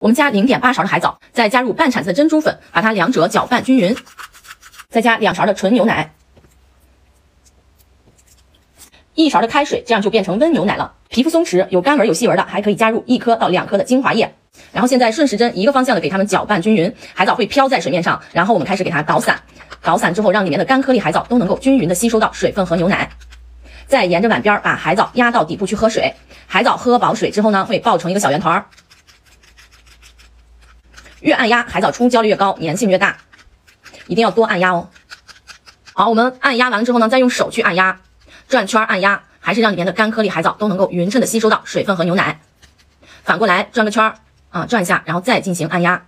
我们加0.8勺的海藻，再加入半铲子的珍珠粉，把它两者搅拌均匀，再加2勺的纯牛奶，1勺的开水，这样就变成温牛奶了。皮肤松弛，有干纹有细纹的，还可以加入1颗到2颗的精华液。然后现在顺时针一个方向的给它们搅拌均匀，海藻会飘在水面上，然后我们开始给它捣散，捣散之后让里面的干颗粒海藻都能够均匀的吸收到水分和牛奶。再沿着碗边把海藻压到底部去喝水，海藻喝饱水之后呢，会爆成一个小圆团，越按压海藻出胶率越高，粘性越大，一定要多按压哦。好，我们按压完了之后呢，再用手去按压，转圈按压，还是让里面的干颗粒海藻都能够匀称的吸收到水分和牛奶。反过来转个圈转一下，然后再进行按压。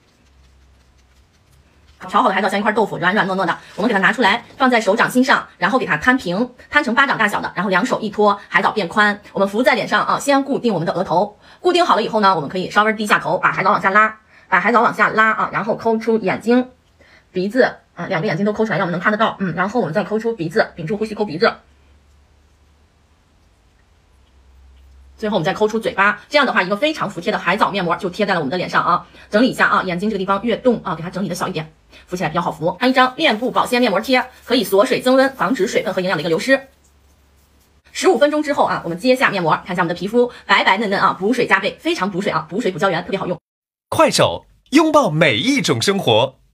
调好的海藻像一块豆腐，软软糯糯的，我们给它拿出来，放在手掌心上，然后给它摊平，摊成巴掌大小的，然后两手一托，海藻变宽，我们浮在脸上先固定我们的额头，固定好了以后呢，我们可以稍微低下头，把海藻往下拉，然后抠出眼睛、鼻子2个眼睛都抠出来，让我们能看得到，然后我们再抠出鼻子，屏住呼吸抠鼻子。最后我们再抠出嘴巴，这样的话一个非常服帖的海藻面膜就贴在了我们的脸上整理一下眼睛这个地方越动给它整理的小一点，敷起来比较好敷。还有一张面部保鲜面膜贴，可以锁水增温，防止水分和营养的一个流失。15分钟之后我们揭下面膜，看一下我们的皮肤白白嫩嫩补水加倍，非常补水补水补胶原，特别好用。 快手，拥抱每一种生活。